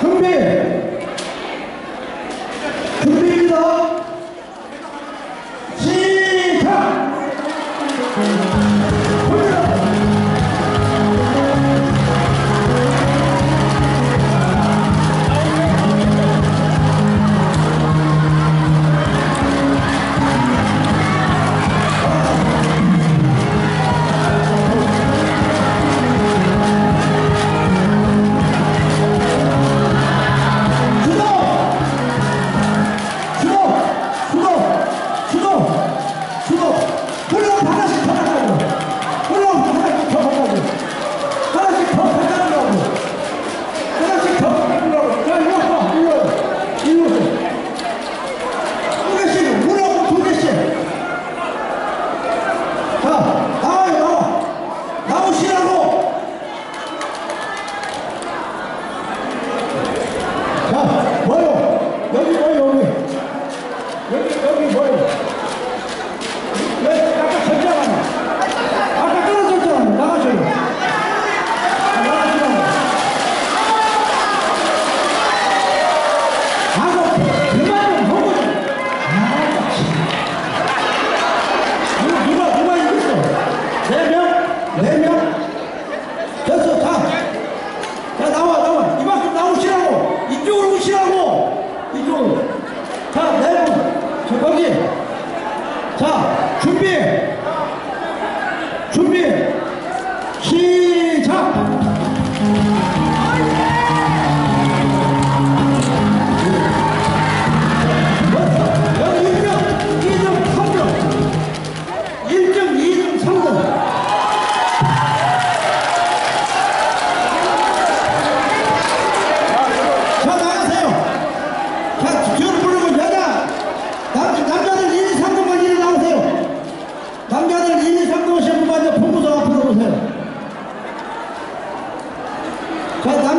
준비! 준비입니다. 시작! 자, 준비! 준비! 시작! 여기 1등, 2등, 3등 1등, 2등, 3등 자, 나가세요. 자, 뒤로 부르고 여자 남자들 1, 2, 3등만 이리 나오세요. 남자들 1, 2, 3등 오신 분만 본부서 앞으로 오세요. 자,